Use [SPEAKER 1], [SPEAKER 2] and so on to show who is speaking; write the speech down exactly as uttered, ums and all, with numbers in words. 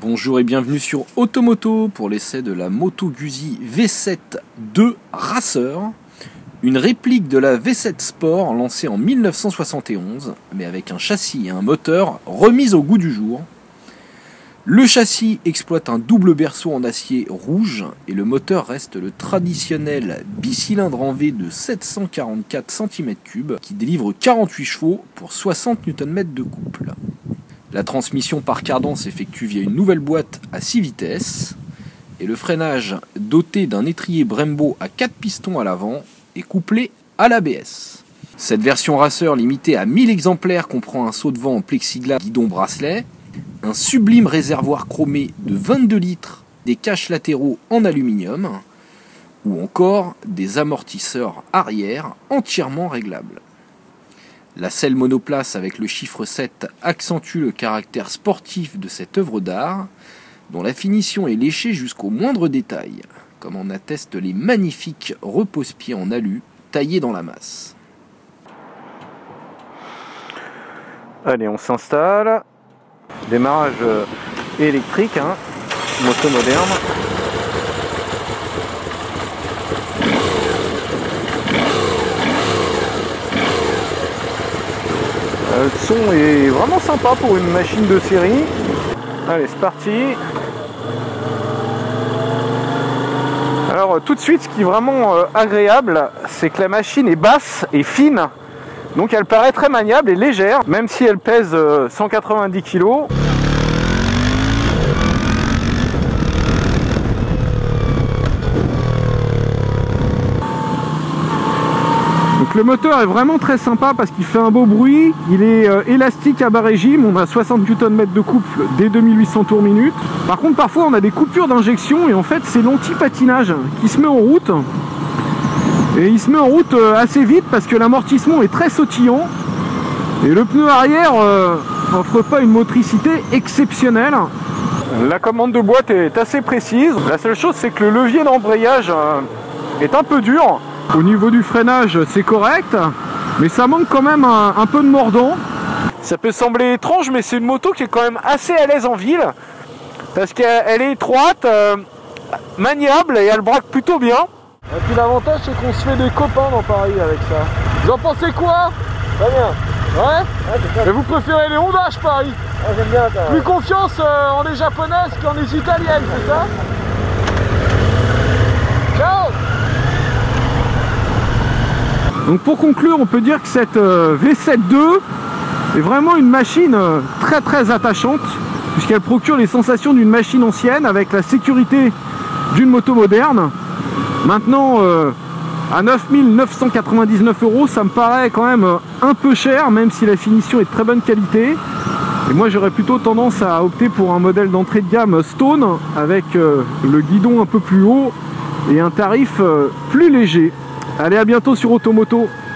[SPEAKER 1] Bonjour et bienvenue sur Automoto pour l'essai de la Moto Guzzi V sept deux Racer, une réplique de la V sept Sport lancée en mille neuf cent soixante et onze, mais avec un châssis et un moteur remis au goût du jour. Le châssis exploite un double berceau en acier rouge et le moteur reste le traditionnel bicylindre en V de sept cent quarante-quatre centimètres cubes qui délivre quarante-huit chevaux pour soixante newton-mètres de couple. La transmission par cardan s'effectue via une nouvelle boîte à six vitesses et le freinage, doté d'un étrier Brembo à quatre pistons à l'avant, est couplé à l'A B S. Cette version Racer limitée à mille exemplaires comprend un saut de vent en plexiglas guidon bracelet, un sublime réservoir chromé de vingt-deux litres, des caches latéraux en aluminium ou encore des amortisseurs arrière entièrement réglables. La selle monoplace avec le chiffre sept accentue le caractère sportif de cette œuvre d'art, dont la finition est léchée jusqu'au moindre détail, comme en attestent les magnifiques repose-pieds en alu taillés dans la masse.
[SPEAKER 2] Allez, on s'installe. Démarrage électrique, hein, moto moderne. Le son est vraiment sympa pour une machine de série. Allez, c'est parti. Alors tout de suite, ce qui est vraiment euh, agréable, c'est que la machine est basse et fine. Donc elle paraît très maniable et légère, même si elle pèse euh, cent quatre-vingt-dix kilos. Donc le moteur est vraiment très sympa parce qu'il fait un beau bruit, il est euh, élastique à bas régime, on a soixante newton-mètres de couple dès deux mille huit cents tours minute. Par contre parfois on a des coupures d'injection et en fait c'est l'anti-patinage qui se met en route. Et il se met en route euh, assez vite parce que l'amortissement est très sautillant et le pneu arrière euh, n'offre pas une motricité exceptionnelle. La commande de boîte est assez précise, la seule chose c'est que le levier d'embrayage euh, est un peu dur. Au niveau du freinage, c'est correct, mais ça manque quand même un, un peu de mordant. Ça peut sembler étrange, mais c'est une moto qui est quand même assez à l'aise en ville, parce qu'elle est étroite, euh, maniable, et elle braque plutôt bien. Et puis l'avantage, c'est qu'on se fait des copains dans Paris avec ça. Vous en pensez quoi? Très bien. Ouais, ouais. Mais vous préférez les Honda, je parie? Ouais, j'aime bien ça. Plus confiance euh, en les japonaises qu'en les italiennes, c'est ça? Ciao. Donc pour conclure, on peut dire que cette euh, V sept deux est vraiment une machine euh, très très attachante, puisqu'elle procure les sensations d'une machine ancienne avec la sécurité d'une moto moderne. Maintenant, euh, à neuf mille neuf cent quatre-vingt-dix-neuf euros, ça me paraît quand même euh, un peu cher, même si la finition est de très bonne qualité. Et moi j'aurais plutôt tendance à opter pour un modèle d'entrée de gamme Stone, avec euh, le guidon un peu plus haut et un tarif euh, plus léger. Allez, à bientôt sur Automoto.